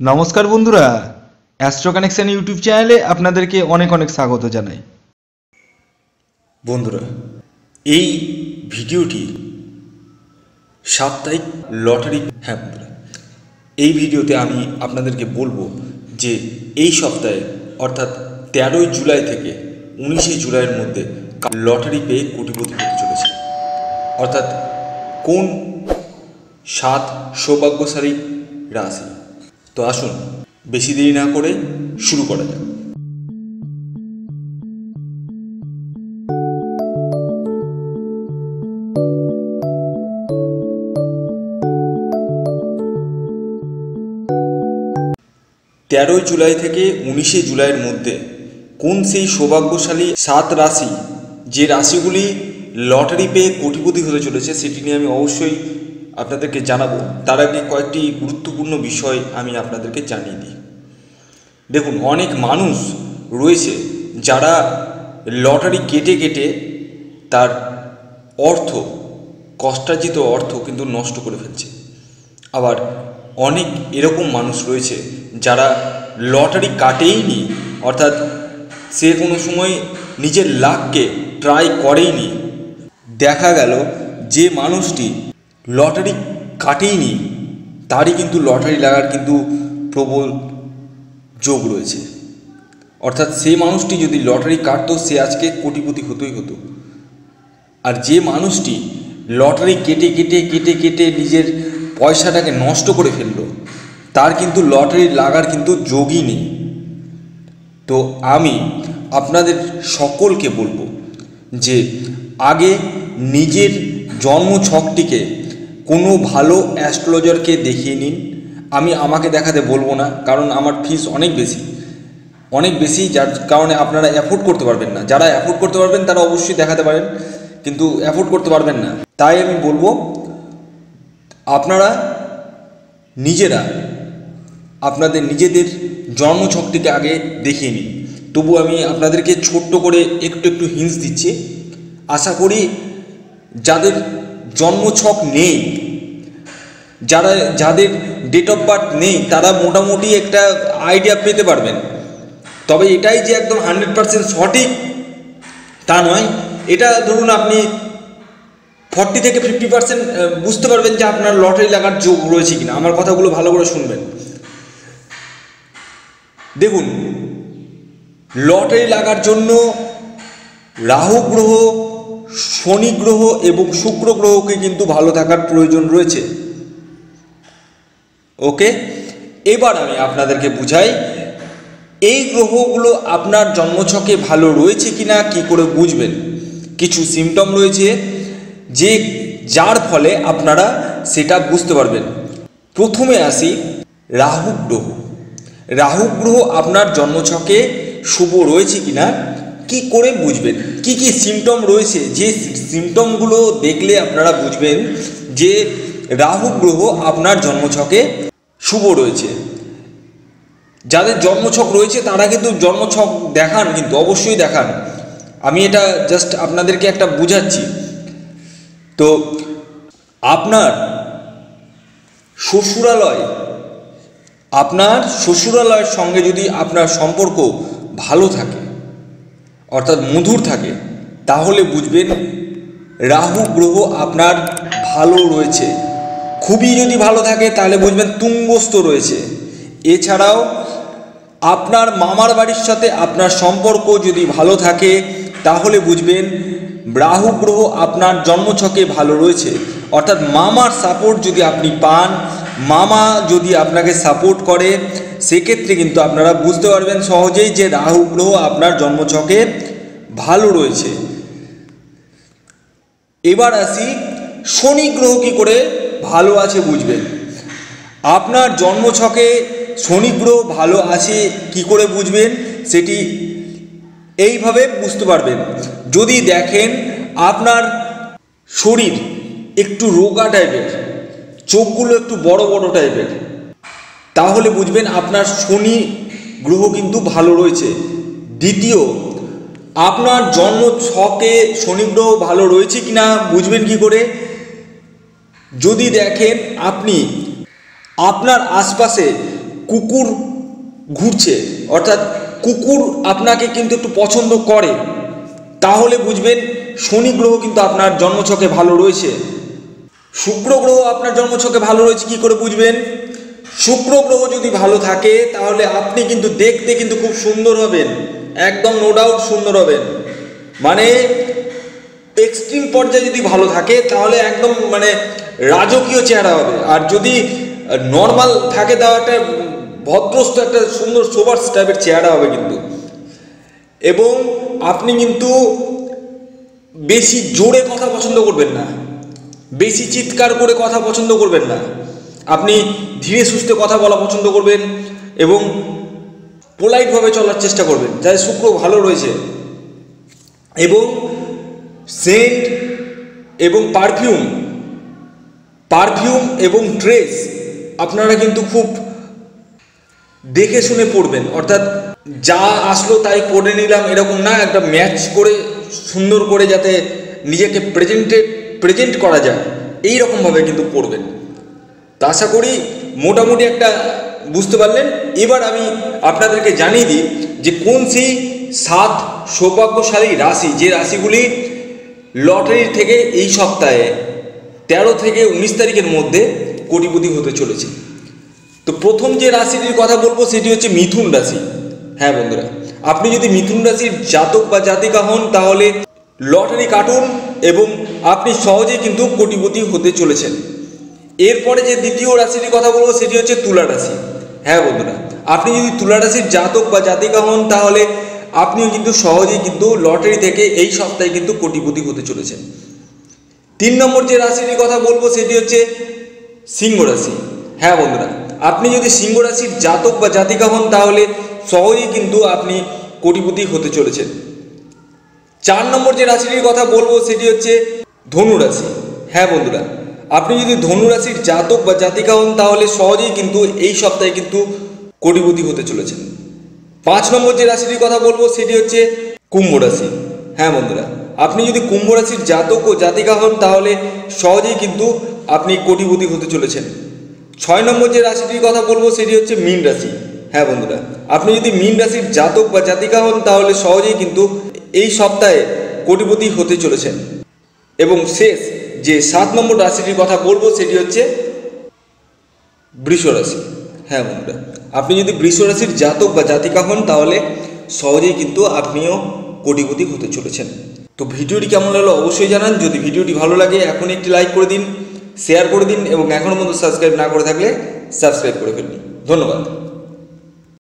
নমস্কার বন্ধুরা, astro connection YouTube চ্যানেলে আপনাদেরকে অনেক অনেক স্বাগত জানাই। বন্ধুরা, এই ভিডিওটি সাপ্তাহিক লটারি। হ্যাঁ বন্ধুরা, এই ভিডিওতে আমি আপনাদেরকে বলবো যে এই সপ্তাহে অর্থাৎ 13ই জুলাই থেকে 19শে জুলাইয়ের মধ্যে লটারি পেয়ে কোটিপতি হতে চলেছে। অর্থাৎ কোন 7 সৌভাগ্যশালী রাশি। তো আসুন বেশি দেরি না করে শুরু করা যাক। 13ই জুলাই থেকে 19শে জুলাইয়ের মধ্যে কোন সেই সৌভাগ্যশালী 7 রাশি, যে রাশিগুলি লটারি পেয়ে কোটিপতি হতে চলেছে, সেটি নিয়ে আমি অবশ্যই আপনাদেরকে জানাবো। তার আগে কয়েকটি গুরুত্বপূর্ণ বিষয় আমি আপনাদেরকে জানিয়ে দিই। দেখুন, অনেক মানুষ রয়েছে যারা লটারি কেটে কেটে তার অর্থ, কষ্টার্জিত অর্থ কিন্তু নষ্ট করে ফেলছে। আবার অনেক এরকম মানুষ রয়েছে যারা লটারি কাটেইনি, অর্থাৎ সে কোনো সময় নিজের লাককে ট্রাই করেইনি। দেখা গেল যে মানুষটি লটারি কাটেইনি তারই কিন্তু লটারি লাগার কিন্তু প্রবল যোগ রয়েছে। অর্থাৎ সেই মানুষটি যদি লটারি কাটতো, সে আজকে কোটিপতি হতোই হতো। আর যে মানুষটি লটারি কেটে কেটে কেটে কেটে নিজের পয়সাটাকে নষ্ট করে ফেললো, তার কিন্তু লটারি লাগার কিন্তু যোগই নেই। তো আমি আপনাদের সকলকে বলবো যে আগে নিজের জন্ম ছকটিকে কোনো ভালো অ্যাস্ট্রোলজারকে দেখিয়ে নিন। আমি আমাকে দেখাতে বলবো না, কারণ আমার ফিস অনেক বেশি, যার কারণে আপনারা অ্যাফোর্ড করতে পারবেন না। যারা অ্যাফোর্ড করতে পারবেন তারা অবশ্যই দেখাতে পারেন, কিন্তু অ্যাফোর্ড করতে পারবেন না। তাই আমি বলবো আপনারা নিজেরা আপনাদের নিজেদের জন্মছকটিকে আগে দেখিয়ে নিন। তবু আমি আপনাদেরকে ছোট্ট করে একটু হিন্টস দিচ্ছি। আশা করি যাদের জন্মছক নেই, যাদের ডেট অফ বার্থ নেই, তারা মোটামুটি একটা আইডিয়া পেতে পারবেন। তবে এটাই যে একদম 100% সঠিক তা নয়। এটা ধরুন আপনি 40 থেকে 50% বুঝতে পারবেন যে আপনার লটারি লাগার যোগ রয়েছে কিনা। আমার কথাগুলো ভালো করে শুনবেন। দেখুন, লটারি লাগার জন্য রাহু গ্রহ, শনি গ্রহ এবং শুক্র গ্রহকে কিন্তু ভালো থাকার প্রয়োজন রয়েছে। ওকে, এবার আমি আপনাদেরকে বুঝাই এই গ্রহগুলো আপনার জন্মছকে ভালো রয়েছে কিনা কি করে বুঝবেন। কিছু সিমটম রয়েছে যার ফলে আপনারা সেটা বুঝতে পারবেন। প্রথমে আসি রাহু গ্রহ। রাহু গ্রহ আপনার জন্মছকে শুভ রয়েছে কিনা কি করে বুঝবেন, কি কি সিমটম রয়েছে, যে সিমটমগুলো দেখলে আপনারা বুঝবেন যে রাহু গ্রহ আপনার জন্মছকে শুভ রয়েছে। যাদের জন্মছক রয়েছে তারা কিন্তু জন্মছক দেখান, কিন্তু অবশ্যই দেখান। আমি এটা জাস্ট আপনাদেরকে একটা বুঝাচ্ছি। তো আপনার শ্বশুরালয়ের সঙ্গে যদি আপনার সম্পর্ক ভালো থাকে, অর্থাৎ মধুর থাকে, তাহলে বুঝবেন রাহু গ্রহ আপনার ভালো রয়েছে। খুবই যদি ভালো থাকে তাহলে বুঝবেন তুঙ্গস্থ রয়েছে। এছাড়াও আপনার মামার বাড়ির সাথে আপনার সম্পর্ক যদি ভালো থাকে তাহলে বুঝবেন রাহু গ্রহ আপনার জন্মছকে ভালো রয়েছে। অর্থাৎ মামার সাপোর্ট যদি আপনি পান, মামা যদি আপনাকে সাপোর্ট করে, সেক্ষেত্রে কিন্তু আপনারা বুঝতে পারবেন সহজেই যে রাহু গ্রহ আপনার জন্মছকে ভালো রয়েছে। এবার আসি শনি গ্রহ কি করে ভালো আছে বুঝবেন। আপনার জন্মছকে শনি গ্রহ ভালো আছে কি করে বুঝবেন, সেটি এইভাবে বুঝতে পারবেন। যদি দেখেন আপনার শরীর একটু রোগা টাইপের, চোখগুলো একটু বড় বড় টাইপের, তাহলে বুঝবেন আপনার শনি গ্রহ কিন্তু ভালো রয়েছে। দ্বিতীয়, আপনার জন্মছকে শনি গ্রহ ভালো রয়েছে কিনা বুঝবেন কি করে, যদি দেখেন আপনি আপনার আশপাশে কুকুর ঘুরছে, অর্থাৎ কুকুর আপনাকে কিন্তু একটু পছন্দ করে, তাহলে বুঝবেন শনি গ্রহ কিন্তু আপনার জন্মছকে ভালো রয়েছে। শুক্র গ্রহ আপনার জন্মছকে ভালো রয়েছে কি করে বুঝবেন? শুক্র গ্রহ যদি ভালো থাকে তাহলে আপনি কিন্তু দেখতে কিন্তু খুব সুন্দর হবেন, একদম নো ডাউট সুন্দর হবেন, মানে এক্সট্রিম পর্যায়ে যদি ভালো থাকে তাহলে একদম মানে রাজকীয় চেহারা হবে। আর যদি নর্মাল থাকে তাও একটা ভদ্রস্থ একটা সুন্দর সোবার টাইপের চেহারা হবে কিন্তু। এবং আপনি কিন্তু বেশি জোরে কথা পছন্দ করবেন না, বেশি চিৎকার করে কথা পছন্দ করবেন না, আপনি ধীরে সুস্থে কথা বলা পছন্দ করবেন এবং পোলাইটভাবে চলার চেষ্টা করবেন, যাতে শুক্র ভালো রয়েছে। এবং সেন্ট এবং পারফিউম এবং ড্রেস আপনারা কিন্তু খুব দেখে শুনে পরবেন, অর্থাৎ যা আসলো তাই পরে নিলাম এরকম না, একটা ম্যাচ করে সুন্দর করে যাতে নিজেকে প্রেজেন্ট করা যায় এই রকমভাবে কিন্তু পরবেন। তা আশা করি মোটামুটি একটা বুঝতে পারলেন। এবার আমি আপনাদেরকে জানিয়ে দিই যে কোন সেই 7 সৌভাগ্যশালী রাশি, যে রাশিগুলি লটারির থেকে এই সপ্তাহে 13 থেকে 19 তারিখের মধ্যে কোটিপতি হতে চলেছে। তো প্রথম যে রাশিটির কথা বলবো সেটি হচ্ছে মিথুন রাশি। হ্যাঁ বন্ধুরা, আপনি যদি মিথুন রাশির জাতক বা জাতিকা হন তাহলে লটারি কাটুন এবং আপনি সহজেই কিন্তু কোটিপতি হতে চলেছেন। এরপরে যে দ্বিতীয় রাশিটির কথা বলবো সেটি হচ্ছে তুলা রাশি। হ্যাঁ বন্ধুরা, আপনি যদি তুলা রাশির জাতক বা জাতিকা হন তাহলে আপনিও কিন্তু সহজেই কিন্তু লটারি থেকে এই সপ্তাহে কিন্তু কোটিপতি হতে চলেছেন। 3 নম্বর যে রাশিটির কথা বলবো সেটি হচ্ছে সিংহ রাশি। হ্যাঁ বন্ধুরা, আপনি যদি সিংহ রাশির জাতক বা জাতিকা হন তাহলে সহজেই কিন্তু আপনি কোটিপতি হতে চলেছেন। 4 নম্বর যে রাশিটির কথা বলবো সেটি হচ্ছে ধনু রাশি। হ্যাঁ বন্ধুরা, আপনি যদি ধনু রাশির জাতক বা জাতিকা হন তাহলে সহজেই কিন্তু এই সপ্তাহে কিন্তু কোটিপতি হতে চলেছেন। 5 নম্বর যে রাশিটির কথা বলবো সেটি হচ্ছে কুম্ভ রাশি। হ্যাঁ বন্ধুরা, আপনি যদি কুম্ভ রাশির জাতক ও জাতিকা হন তাহলে সহজেই কিন্তু আপনি কোটিপতি হতে চলেছেন। 6 নম্বর যে রাশিটির কথা বলবো সেটি হচ্ছে মীন রাশি। হ্যাঁ বন্ধুরা, আপনি যদি মীন রাশির জাতক বা জাতিকা হন তাহলে সহজেই কিন্তু এই সপ্তাহে কোটিপতি হতে চলেছেন। এবং শেষ যে 7 নম্বর রাশিটির কথা বলবো সেটি হচ্ছে বৃষ রাশি। হ্যাঁ বন্ধুরা, আপনি যদি বৃষ রাশির জাতক বা জাতিকা হন তাহলে সহজেই কিন্তু আপনিও কোটিপতি হতে চলেছেন। তো ভিডিওটি কেমন লাগলো অবশ্যই জানান। যদি ভিডিওটি ভালো লাগে এখনই একটি লাইক করে দিন, শেয়ার করে দিন এবং এখনও পর্যন্ত সাবস্ক্রাইব না করে থাকলে সাবস্ক্রাইব করে ফেলুন। ধন্যবাদ।